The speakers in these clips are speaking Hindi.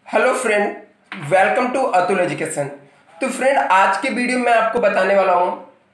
Hello friend, welcome to Atul education. तो फ्रेंड, आज के वीडियो में आपको बताने वाला हूँ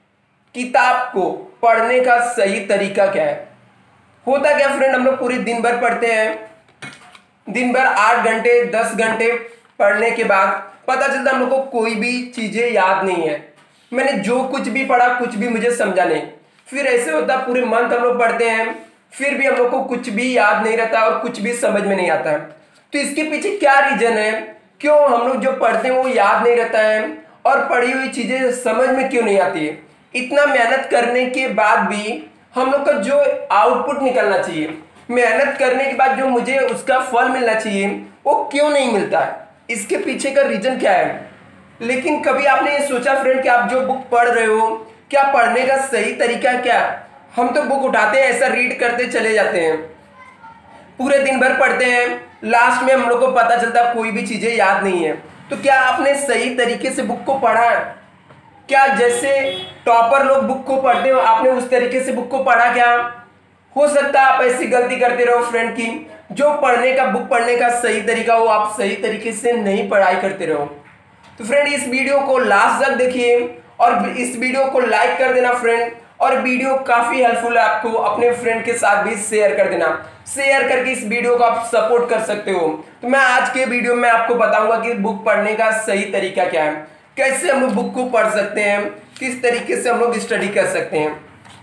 किताब को पढ़ने का सही तरीका क्या है। होता क्या फ्रेंड, हम लोग पूरे दिन भर पढ़ते हैं। दिन भर 8 घंटे 10 घंटे पढ़ने के बाद पता चलता हम लोग को कोई भी चीज़ें याद नहीं है। मैंने जो कुछ भी पढ़ा कुछ भी मुझे समझा नहीं। फिर ऐसे होता पूरे मंथ हम लोग पढ़ते हैं, फिर भी हम लोग को कुछ भी याद नहीं रहता और कुछ भी समझ में नहीं आता है। तो इसके पीछे क्या रीजन है, क्यों हम लोग जो पढ़ते हैं वो याद नहीं रहता है और पढ़ी हुई चीजें समझ में क्यों नहीं आती है। इतना मेहनत करने के बाद भी हम लोग का जो आउटपुट निकलना चाहिए, मेहनत करने के बाद जो मुझे उसका फल मिलना चाहिए, वो क्यों नहीं मिलता है। इसके पीछे का रीजन क्या है। लेकिन कभी आपने ये सोचा फ्रेंड कि आप जो बुक पढ़ रहे हो, क्या पढ़ने का सही तरीका क्या। हम तो बुक उठाते हैं, ऐसा रीड करते चले जाते हैं, पूरे दिन भर पढ़ते हैं, लास्ट में हम लोग को पता चलता कोई भी चीजें याद नहीं है। तो क्या आपने सही तरीके से बुक को पढ़ा है? क्या जैसे टॉपर लोग बुक को पढ़ते हो आपने उस तरीके से बुक को पढ़ा क्या? हो सकता है आप ऐसी गलती करते रहो फ्रेंड की जो पढ़ने का बुक पढ़ने का सही तरीका हो आप सही तरीके से नहीं पढ़ाई करते रहो। तो फ्रेंड, इस वीडियो को लास्ट तक देखिए और इस वीडियो को लाइक कर देना फ्रेंड। और वीडियो काफी हेल्पफुल है, आपको अपने फ्रेंड के साथ भी शेयर कर देना। शेयर करके इस वीडियो को आप सपोर्ट कर सकते हो। तो मैं आज के वीडियो में आपको बताऊंगा कि बुक पढ़ने का सही तरीका क्या है, कैसे हम लोग बुक को पढ़ सकते हैं, किस तरीके से हम लोग स्टडी कर सकते हैं।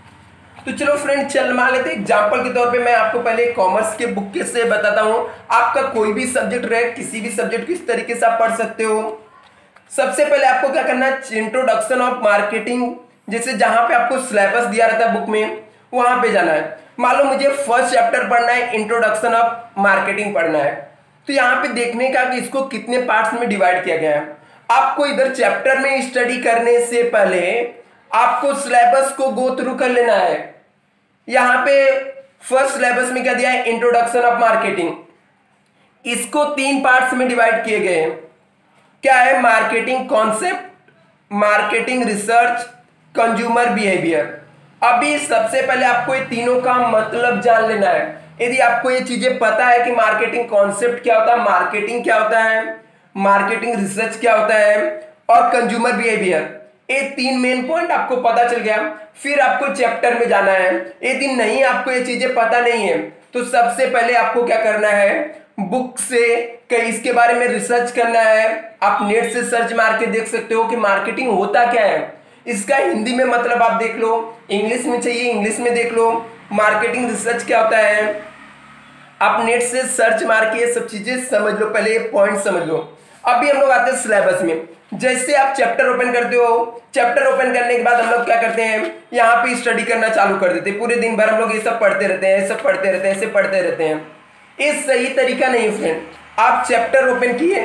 तो चलो फ्रेंड, चल मान लेते हैं एग्जाम्पल के तौर पे मैं आपको पहले कॉमर्स के बुक के से बताता हूँ। आपका कोई भी सब्जेक्ट रहे, किसी भी सब्जेक्ट किस तरीके से आप पढ़ सकते हो। सबसे पहले आपको क्या करना है, इंट्रोडक्शन ऑफ मार्केटिंग, जैसे जहां पे आपको सिलेबस दिया रहता है बुक में वहां पे जाना है। मान लो मुझे फर्स्ट चैप्टर पढ़ना है, इंट्रोडक्शन ऑफ मार्केटिंग पढ़ना है। तो यहाँ पे देखने का कि इसको कितने पार्ट्स में डिवाइड किया गया है। आपको इधर चैप्टर में स्टडी करने से पहले आपको सिलेबस को गो थ्रू कर लेना है। यहाँ पे फर्स्ट सिलेबस में क्या दिया है, इंट्रोडक्शन ऑफ मार्केटिंग। इसको 3 पार्ट्स में डिवाइड किए गए हैं। क्या है, marketing concept, marketing research, consumer behaviour. अभी सबसे पहले आपको ये तीनों का मतलब जान लेना है। यदि आपको ये चीजें पता है कि मार्केटिंग कॉन्सेप्ट क्या होता है, मार्केटिंग क्या होता है, मार्केटिंग रिसर्च क्या होता है और कंज्यूमर बिहेवियर, ये 3 मेन पॉइंट आपको पता चल गया, फिर आपको चैप्टर में जाना है। यदि नहीं आपको ये चीजें पता नहीं है तो सबसे पहले आपको क्या करना है, बुक से कहीं इसके बारे में रिसर्च करना है। आप नेट से सर्च मार के देख सकते हो कि मार्केटिंग होता क्या है। इसका हिंदी में मतलब आप देख लो, इंग्लिश में चाहिए इंग्लिश में देख लो, मार्केटिंग रिसर्च क्या होता है। आप नेट से सर्च मार के ये सब चीजें समझ लो, पहले ये पॉइंट समझ लो। अभी हम लोग आते हैं सिलेबस में। जैसे आप चैप्टर ओपन करते हो, चैप्टर ओपन करने के बाद हम लोग क्या करते हैं, यहाँ पे स्टडी करना चालू कर देते हैं। पूरे दिन भर हम लोग ये सब पढ़ते रहते हैं, सब पढ़ते रहते हैं, ऐसे पढ़ते रहते हैं। ये सही तरीका नहीं फ्रेंड। आप चैप्टर ओपन किए,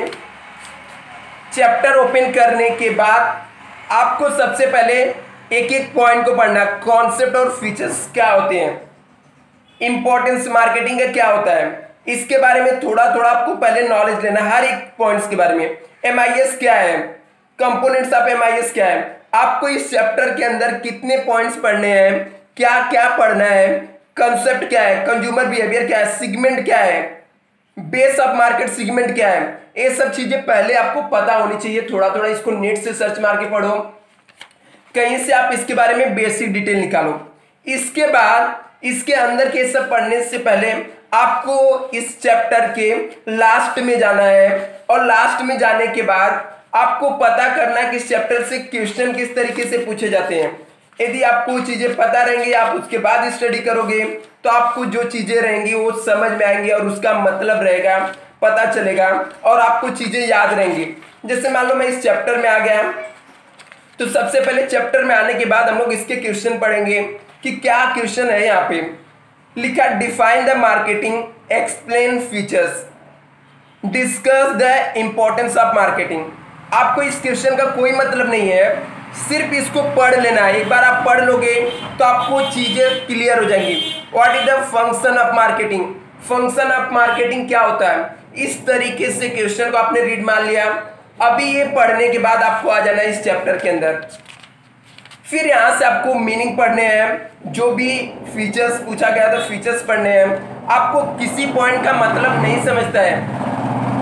चैप्टर ओपन करने के बाद आपको सबसे पहले एक एक पॉइंट को पढ़ना, कॉन्सेप्ट और फीचर्स क्या होते हैं, इंपॉर्टेंस मार्केटिंग का क्या होता है, इसके बारे में थोड़ा थोड़ा आपको पहले नॉलेज लेना हर एक पॉइंट्स के बारे में। एमआईएस क्या है, कंपोनेंट्स ऑफ एमआईएस क्या है, आपको इस चैप्टर के अंदर कितने पॉइंट्स पढ़ने हैं, क्या क्या पढ़ना है, कंसेप्ट क्या है, कंज्यूमर बिहेवियर क्या है, सिगमेंट क्या है, बेस ऑफ मार्केट सिगमेंट क्या है, ये सब चीजें पहले आपको पता होनी चाहिए। थोड़ा थोड़ा इसको नेट से सर्च मार के पढ़ो, कहीं से आप इसके बारे में बेसिक डिटेल निकालो। इसके बाद इसके अंदर के सब पढ़ने से पहले आपको इस चैप्टर के लास्ट में जाना है और लास्ट में जाने के बाद आपको पता करना है कि इस चैप्टर से क्वेश्चन किस तरीके से पूछे जाते हैं। यदि आपको चीजें पता रहेंगी, आप उसके बाद स्टडी करोगे तो आपको जो चीजें रहेंगी वो समझ में आएंगी और उसका मतलब रहेगा, पता चलेगा और आपको चीजें याद रहेंगी। जैसे मान लो मैं इस चैप्टर में आ गया, तो सबसे पहले चैप्टर में आने के बाद हम लोग इसके क्वेश्चन पढ़ेंगे कि क्या क्वेश्चन है। यहाँ पे लिखा, define the marketing, explain features, discuss the importance of marketing. आपको इस क्वेश्चन का कोई मतलब नहीं है, सिर्फ इसको पढ़ लेना है। एक बार आप पढ़ लोगे तो आपको चीजें क्लियर हो जाएंगी। What is the function of marketing, function of marketing क्या होता है। इस तरीके से क्वेश्चन को आपने रीड मान लिया। अभी ये पढ़ने के बाद आपको आ जाना है इस चैप्टर के अंदर। फिर यहाँ से आपको मीनिंग पढ़ने हैं, जो भी फीचर्स पूछा गया था फीचर्स पढ़ने हैं। आपको किसी पॉइंट का मतलब नहीं समझता है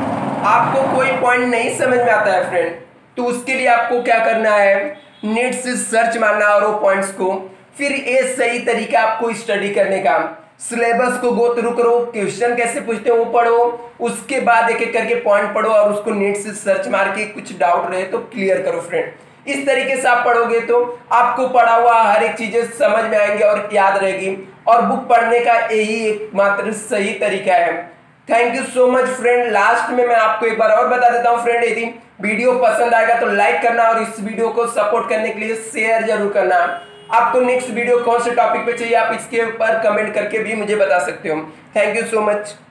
आपको कोई पॉइंट नहीं समझ में आता है फ्रेंड, तो उसके लिए आपको क्या करना है, नेट से सर्च मारना और वो पॉइंट्स को, फिर ये सही तरीका आपको स्टडी करने का। सिलेबस को गो थ्रू करो, क्वेश्चन कैसे पूछते हैं वो पढ़ो, उसके बाद एक एक करके पॉइंट पढ़ो और उसको नेट से सर्च मार के कुछ डाउट रहे तो क्लियर करो फ्रेंड। इस तरीके से आप पढ़ोगे तो आपको पढ़ा हुआ हर एक चीजें समझ में आएंगे और याद रहेगी, और बुक पढ़ने का यही एकमात्र सही तरीका है। Thank you so much friend. Last में मैं आपको एक बार और बता देता हूं फ्रेंड, यदि वीडियो पसंद आएगा तो लाइक करना और इस वीडियो को सपोर्ट करने के लिए शेयर जरूर करना। आपको नेक्स्ट वीडियो कौन से टॉपिक पे चाहिए आप इसके ऊपर कमेंट करके भी मुझे बता सकते हो। Thank you so much.